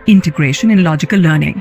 integration in logical learning.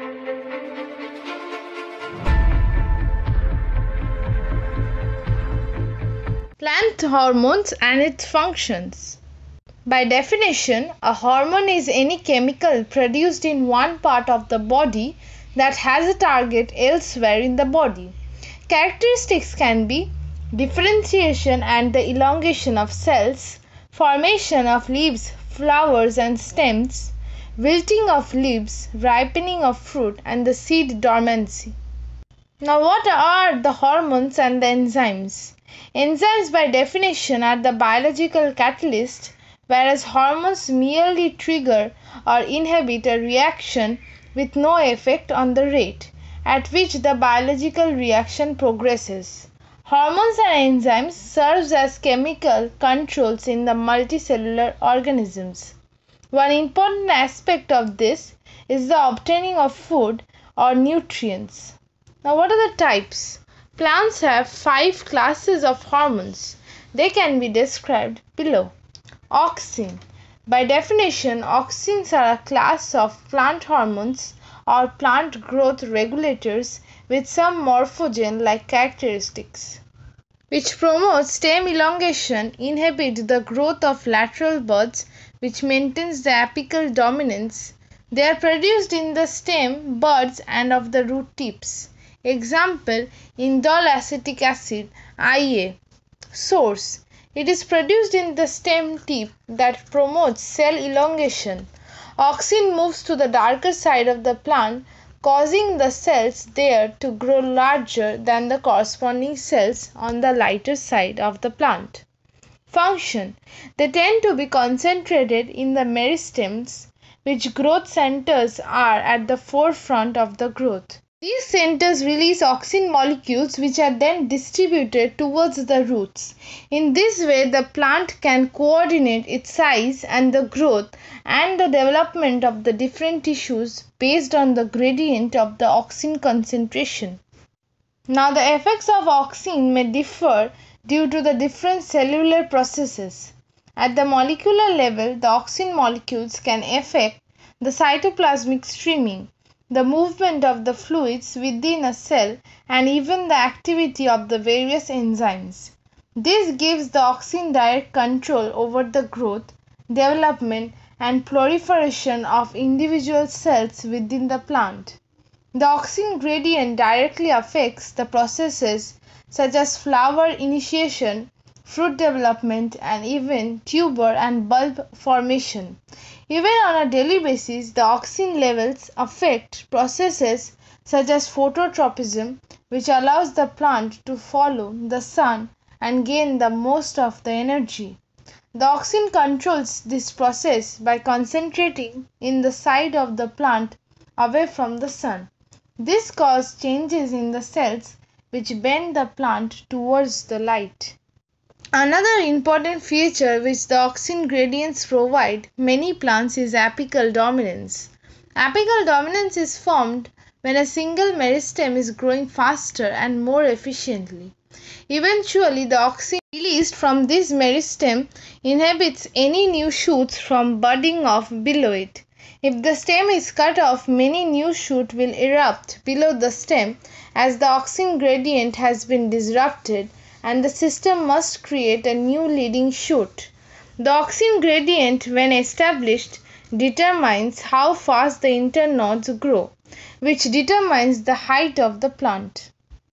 Plant hormones and its functions. By definition, a hormone is any chemical produced in one part of the body that has a target elsewhere in the body. Characteristics can be differentiation and the elongation of cells, formation of leaves, flowers and stems, wilting of leaves, ripening of fruit, and the seed dormancy. Now, what are the hormones and the enzymes? Enzymes, by definition, are the biological catalyst, whereas hormones merely trigger or inhibit a reaction with no effect on the rate at which the biological reaction progresses. Hormones and enzymes serve as chemical controls in the multicellular organisms. One important aspect of this is the obtaining of food or nutrients. Now, what are the types? Plants have 5 classes of hormones. They can be described below. Auxin. By definition, auxins are a class of plant hormones or plant growth regulators with some morphogen-like characteristics, which promote stem elongation, inhibit the growth of lateral buds, which maintains the apical dominance. They are produced in the stem, buds, and of the root tips. Example, indole acetic acid, IA. Source. It is produced in the stem tip that promotes cell elongation. Auxin moves to the darker side of the plant, causing the cells there to grow larger than the corresponding cells on the lighter side of the plant. Function. They tend to be concentrated in the meristems, which growth centers are at the forefront of the growth. These centers release auxin molecules which are then distributed towards the roots. In this way, the plant can coordinate its size and the growth and the development of the different tissues based on the gradient of the auxin concentration. Now, the effects of auxin may differ due to the different cellular processes. At the molecular level, the auxin molecules can affect the cytoplasmic streaming, the movement of the fluids within a cell, and even the activity of the various enzymes. This gives the auxin direct control over the growth, development, and proliferation of individual cells within the plant. The auxin gradient directly affects the processes such as flower initiation, fruit development, and even tuber and bulb formation. Even on a daily basis, the auxin levels affect processes such as phototropism, which allows the plant to follow the sun and gain the most of the energy. The auxin controls this process by concentrating in the side of the plant away from the sun. This causes changes in the cells which bend the plant towards the light. Another important feature which the auxin gradients provide many plants is apical dominance. Apical dominance is formed when a single meristem is growing faster and more efficiently. Eventually, the auxin released from this meristem inhibits any new shoots from budding off below it. If the stem is cut off, many new shoots will erupt below the stem as the auxin gradient has been disrupted, and the system must create a new leading shoot. The auxin gradient, when established, determines how fast the internodes grow, which determines the height of the plant.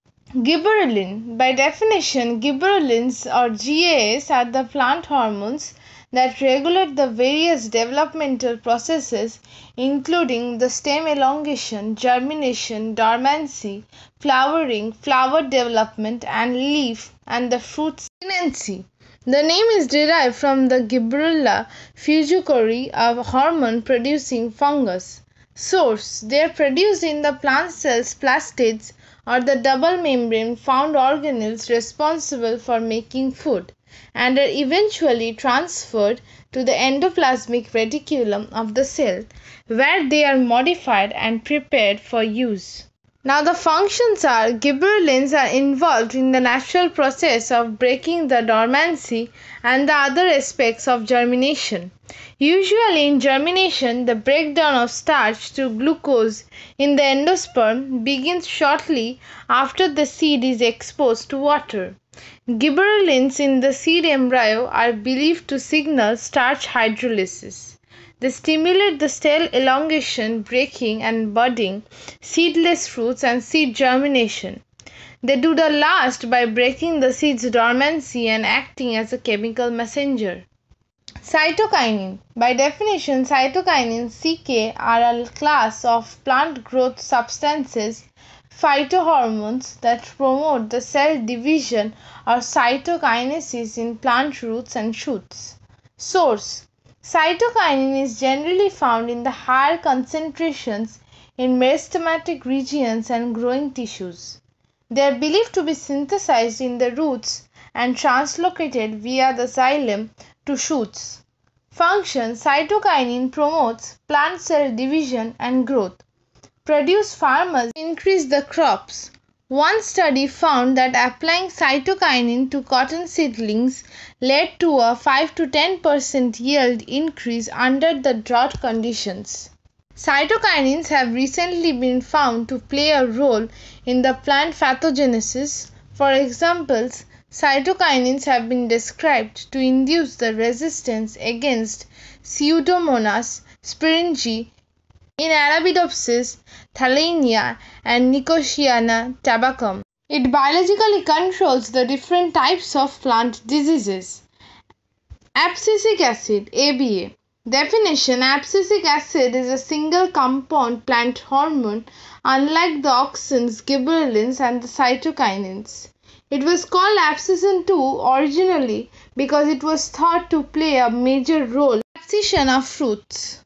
Gibberellin. By definition, gibberellins or GAS are the plant hormones that regulate the various developmental processes including the stem elongation, germination, dormancy, flowering, flower development and leaf, and the fruit sinency. The name is derived from the Gibberella fujikuroi, a hormone producing fungus. Source. They are produced in the plant cells plastids or the double membrane found organelles responsible for making food, and are eventually transferred to the endoplasmic reticulum of the cell, where they are modified and prepared for use. Now the functions are: gibberellins are involved in the natural process of breaking the dormancy and the other aspects of germination. Usually in germination, the breakdown of starch to glucose in the endosperm begins shortly after the seed is exposed to water. Gibberellins in the seed embryo are believed to signal starch hydrolysis. They stimulate the cell elongation, breaking and budding, seedless fruits and seed germination. They do the last by breaking the seed's dormancy and acting as a chemical messenger. Cytokinin. By definition, cytokinins (CK) are a class of plant growth substances, phytohormones, that promote the cell division or cytokinesis in plant roots and shoots. Source: cytokinin is generally found in the higher concentrations in meristematic regions and growing tissues. They are believed to be synthesized in the roots and translocated via the xylem to shoots. Function: cytokinin promotes plant cell division and growth. Produce farmers increase the crops. One study found that applying cytokinin to cotton seedlings led to a 5 to 10% yield increase under the drought conditions. Cytokinins have recently been found to play a role in the plant pathogenesis. For example, cytokinins have been described to induce the resistance against Pseudomonas syringae in Arabidopsis thaliana and Nicotiana tabacum. It biologically controls the different types of plant diseases. Abscisic acid (ABA). Definition: abscisic acid is a single compound plant hormone, unlike the auxins, gibberellins and the cytokinins. It was called abscin 2 originally because it was thought to play a major role in the abscission of fruits.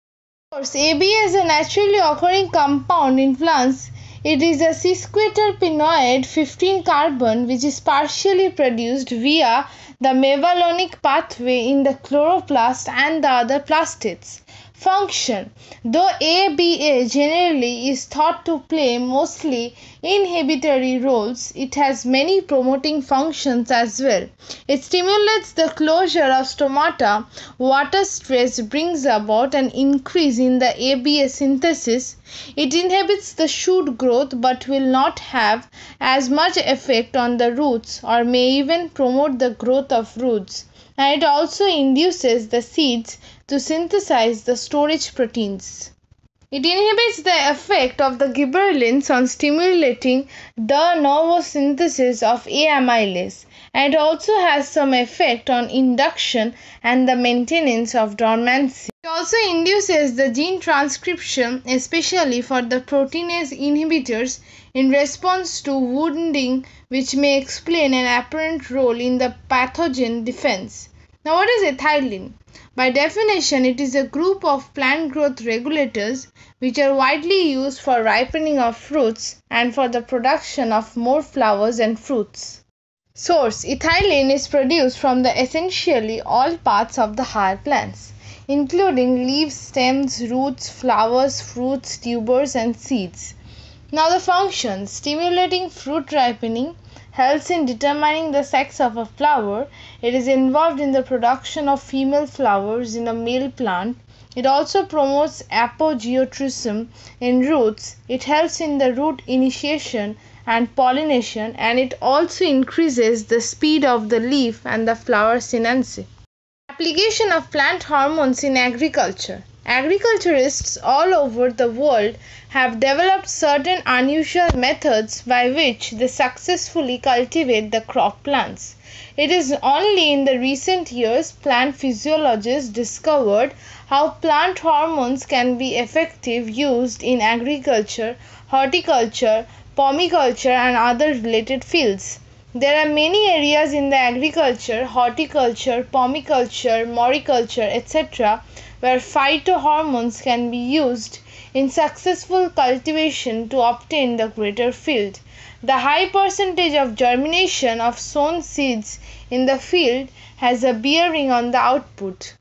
ABA is a naturally occurring compound in plants. It is a sesquiterpenoid 15-carbon which is partially produced via the mevalonic pathway in the chloroplast and the other plastids. Function: though ABA generally is thought to play mostly inhibitory roles, it has many promoting functions as well. It stimulates the closure of stomata. Water stress brings about an increase in the ABA synthesis. It inhibits the shoot growth but will not have as much effect on the roots or may even promote the growth of roots. And it also induces the seeds to synthesize the storage proteins. It inhibits the effect of the gibberellins on stimulating the novosynthesis of A amylase, and also has some effect on induction and the maintenance of dormancy. It also induces the gene transcription, especially for the proteinase inhibitors, in response to wounding, which may explain an apparent role in the pathogen defense. Now, what is ethylene? By definition, it is a group of plant growth regulators which are widely used for ripening of fruits and for the production of more flowers and fruits. Source: ethylene is produced from the essentially all parts of the higher plants, including leaves, stems, roots, flowers, fruits, tubers and seeds. Now the functions: stimulating fruit ripening, helps in determining the sex of a flower. It is involved in the production of female flowers in a male plant. It also promotes apogeotrism in roots. It helps in the root initiation and pollination, and it also increases the speed of the leaf and the flower synancy. Application of plant hormones in agriculture. Agriculturists all over the world have developed certain unusual methods by which they successfully cultivate the crop plants. It is only in the recent years plant physiologists discovered how plant hormones can be effectively used in agriculture, horticulture, pomiculture and other related fields. There are many areas in the agriculture, horticulture, pomiculture, moriculture, etc., where phytohormones can be used in successful cultivation to obtain the greater field. The high percentage of germination of sown seeds in the field has a bearing on the output.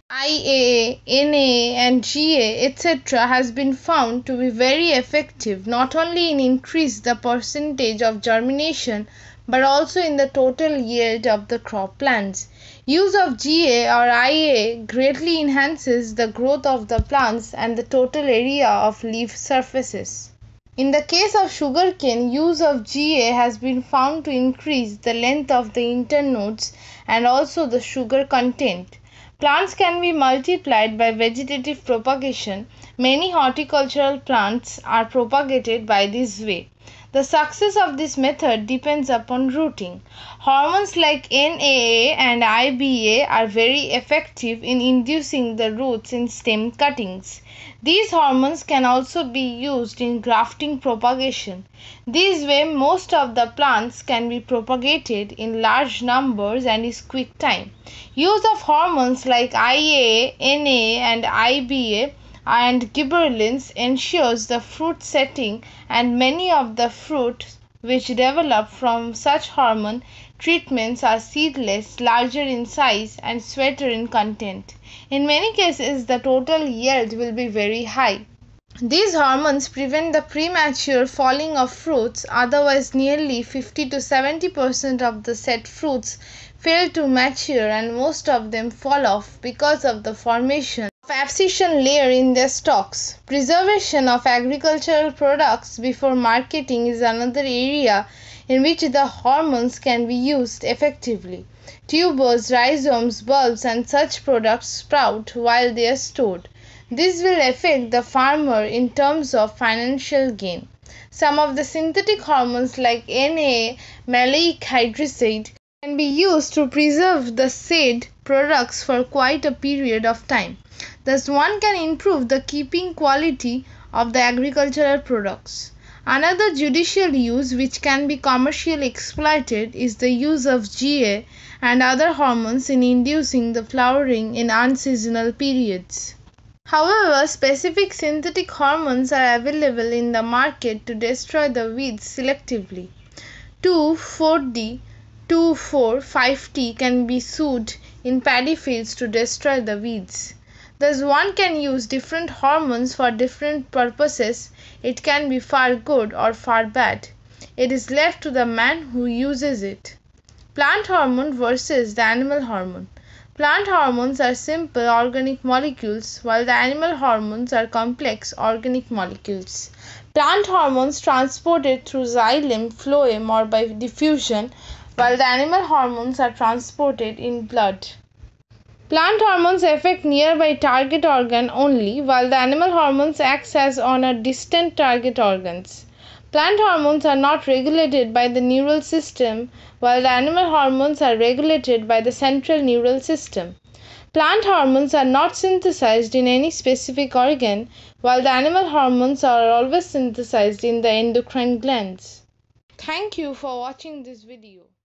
IAA, NAA and GA etc. has been found to be very effective not only in increase the percentage of germination but also in the total yield of the crop plants. Use of GA or IAA greatly enhances the growth of the plants and the total area of leaf surfaces. In the case of sugarcane, use of GA has been found to increase the length of the internodes and also the sugar content. Plants can be multiplied by vegetative propagation. Many horticultural plants are propagated by this way. The success of this method depends upon rooting. Hormones like NAA and IBA are very effective in inducing the roots in stem cuttings. These hormones can also be used in grafting propagation. This way, most of the plants can be propagated in large numbers and is quick time. Use of hormones like IAA, NAA and IBA and gibberellins ensures the fruit setting, and many of the fruits which develop from such hormone treatments are seedless, larger in size and sweeter in content. In many cases, the total yield will be very high. These hormones prevent the premature falling of fruits, otherwise nearly 50 to 70% of the set fruits fail to mature and most of them fall off because of the formation of abscission layer in their stalks. Preservation of agricultural products before marketing is another area in which the hormones can be used effectively. Tubers, rhizomes, bulbs and such products sprout while they are stored. This will affect the farmer in terms of financial gain. Some of the synthetic hormones like NA, maleic hydrazide, can be used to preserve the said products for quite a period of time. Thus, one can improve the keeping quality of the agricultural products. Another judicial use which can be commercially exploited is the use of GA and other hormones in inducing the flowering in unseasonal periods. However, specific synthetic hormones are available in the market to destroy the weeds selectively. 2,4-D, 2,4-5-T can be used in paddy fields to destroy the weeds. Thus, one can use different hormones for different purposes. It can be far good or far bad. It is left to the man who uses it. Plant hormone versus the animal hormone. Plant hormones are simple organic molecules while the animal hormones are complex organic molecules. Plant hormones transported through xylem, phloem or by diffusion while the animal hormones are transported in blood. Plant hormones affect nearby target organ only while the animal hormones acts as on a distant target organs. Plant hormones are not regulated by the neural system while the animal hormones are regulated by the central neural system. Plant hormones are not synthesized in any specific organ while the animal hormones are always synthesized in the endocrine glands. Thank you for watching this video.